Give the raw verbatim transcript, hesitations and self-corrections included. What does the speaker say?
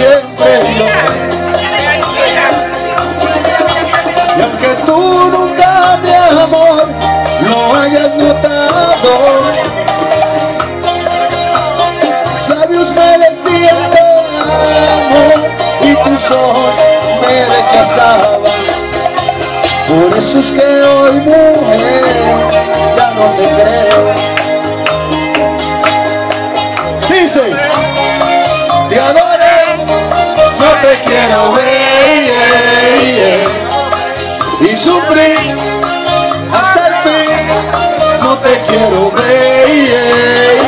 siempre yo. Y aunque tú nunca, mi amor, lo hayas notado, labios me decían te amo y tus ojos me rechazaban. Por eso es que hoy, mujer, ya no te creo. Dice, te adoré, no te quiero ver, yeah, yeah. Y sufrí hasta el fin, no te quiero ver, yeah,